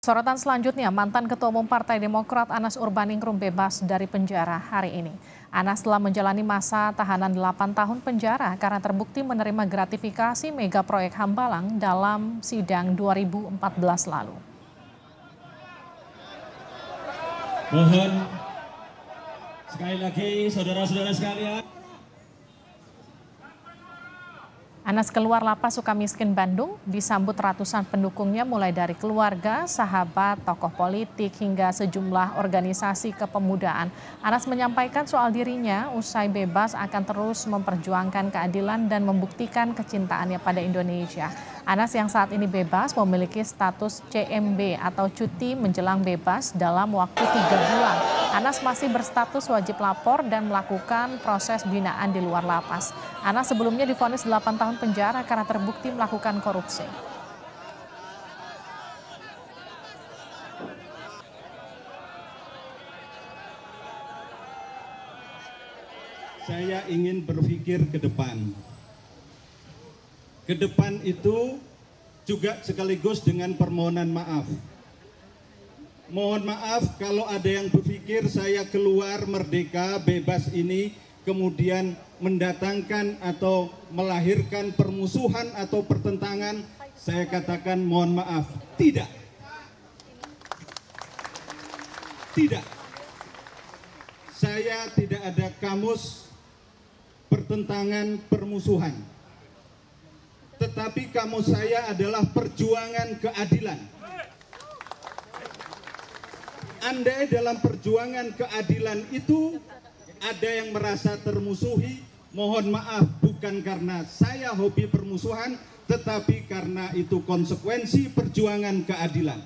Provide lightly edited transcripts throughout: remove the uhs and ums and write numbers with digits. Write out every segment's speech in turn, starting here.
Sorotan selanjutnya, mantan Ketua Umum Partai Demokrat Anas Urbaningrum bebas dari penjara hari ini. Anas telah menjalani masa tahanan 8 tahun penjara karena terbukti menerima gratifikasi mega proyek Hambalang dalam sidang 2014 lalu. Mohon sekali lagi saudara-saudara sekalian. Anas keluar lapas Sukamiskin Bandung disambut ratusan pendukungnya mulai dari keluarga, sahabat, tokoh politik hingga sejumlah organisasi kepemudaan. Anas menyampaikan soal dirinya usai bebas akan terus memperjuangkan keadilan dan membuktikan kecintaannya pada Indonesia. Anas yang saat ini bebas memiliki status CMB atau cuti menjelang bebas dalam waktu 3 bulan. Anas masih berstatus wajib lapor dan melakukan proses binaan di luar lapas. Anas sebelumnya divonis 8 tahun penjara karena terbukti melakukan korupsi. Saya ingin berpikir ke depan. Ke depan itu juga sekaligus dengan permohonan maaf. Mohon maaf kalau ada yang berpikir saya keluar merdeka, bebas ini, kemudian mendatangkan atau melahirkan permusuhan atau pertentangan. Saya katakan mohon maaf, tidak. Tidak. Saya tidak ada kamus pertentangan permusuhan. Tetapi kamus saya adalah perjuangan keadilan. Andai dalam perjuangan keadilan itu ada yang merasa termusuhi, mohon maaf bukan karena saya hobi permusuhan, tetapi karena itu konsekuensi perjuangan keadilan.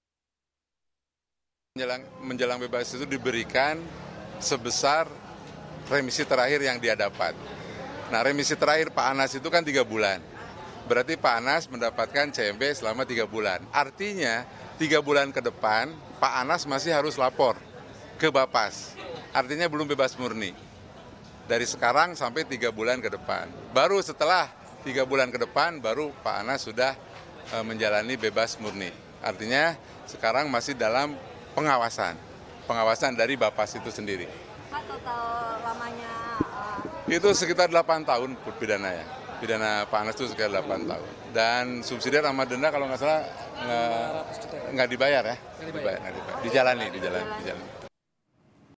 Menjelang bebas itu diberikan sebesar remisi terakhir yang dia dapat. Nah, remisi terakhir Pak Anas itu kan 3 bulan. Berarti Pak Anas mendapatkan CMB selama 3 bulan. Artinya 3 bulan ke depan Pak Anas masih harus lapor ke Bapas. Artinya belum bebas murni. Dari sekarang sampai 3 bulan ke depan. Baru setelah 3 bulan ke depan baru Pak Anas sudah menjalani bebas murni. Artinya sekarang masih dalam pengawasan dari Bapas itu sendiri. Pak, total lamanya? Itu sekitar 8 tahun pidana ya. Pidana Pak Anas itu sekitar 8 tahun. Dan subsidi sama denda kalau nggak salah nggak dibayar ya. Nggak dibayar. Dijalani.